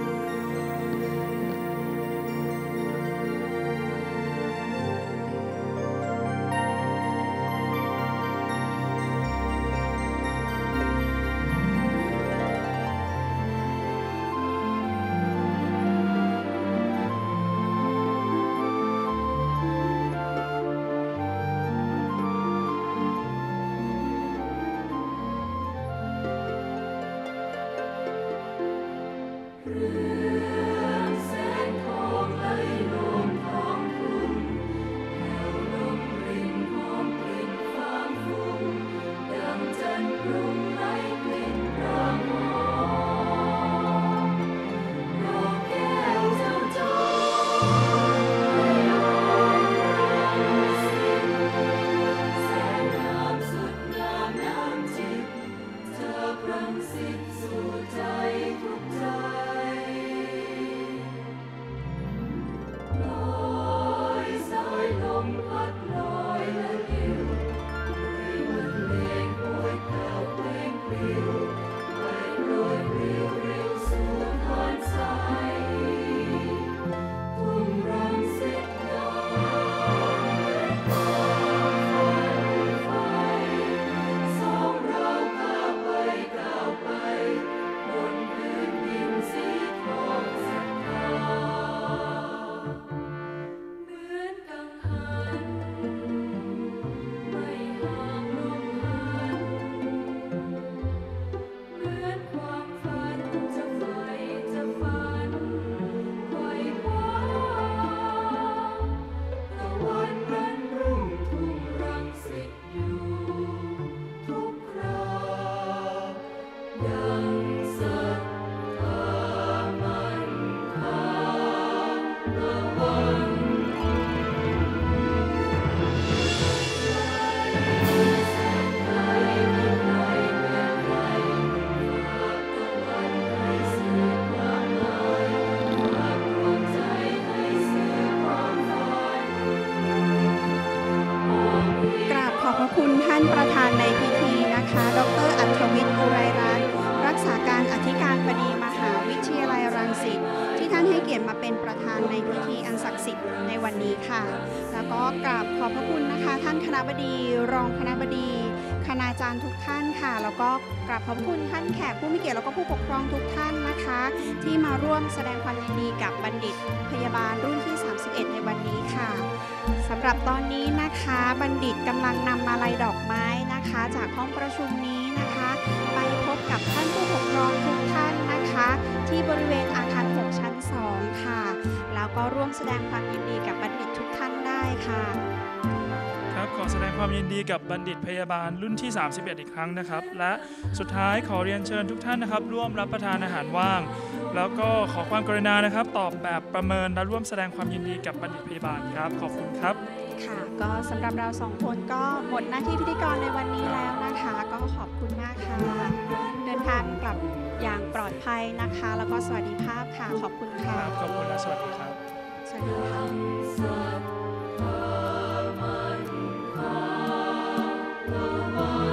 ท่านประธานในพิธีนะคะดร.อัธวิทย์ อุไรรัตน์รักษาการอธิการบดีมหาวิทยาลัยรังสิตที่ท่านให้เกียรติมาเป็นประธานในพิธีอันศักดิ์สิทธิ์ในวันนี้ค่ะแล้วก็กราบขอบพระคุณนะคะท่านคณบดีรองคณบดีคณาจารย์ทุกท่านค่ะแล้วก็กราบขอบคุณท่านแขกผู้มีเกียรติแล้วก็ผู้ปกครองทุกท่านนะคะที่มาร่วมแสดงความยินดีกับบัณฑิตพยาบาลรุ่นที่สามสิบเอ็ดในวันนี้ค่ะสำหรับตอนนี้นะคะบัณฑิตกำลังนำมาลัยดอกไม้นะคะจากห้องประชุมนี้นะคะไปพบกับท่านผู้ปกครองทุกท่านนะคะที่บริเวณอาคารหกชั้นสองค่ะแล้วก็ร่วมแสดงความยินดีกับบัณฑิตทุกท่านได้ค่ะครับขอแสดงความยินดีกับบัณฑิตพยาบาลรุ่นที่สามสิบเอ็ดอีกครั้งนะครับและสุดท้ายขอเรียนเชิญทุกท่านนะครับร่วมรับประทานอาหารว่างแล้วก็ขอความกรุณานะครับตอบแบบประเมินและร่วมแสดงความยินดีกับบัณฑิตพยาบาลครับขอบคุณครับค่ะก็สำหรับเราสองคนก็หมดหน้าที่พิธีกรในวันนี้แล้วนะคะก็ขอบคุณมากค่ะเดินทางกลับอย่างปลอดภัยนะคะแล้วก็สวัสดิภาพค่ะขอบคุณค่ะขอบคุณและสวัสดีครับสวัสดีค่ะ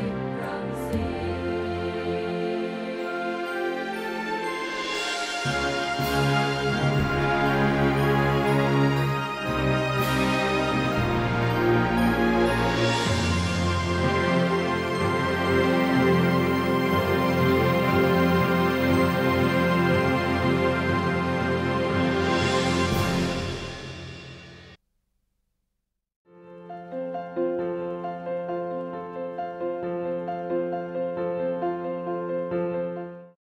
Thank you.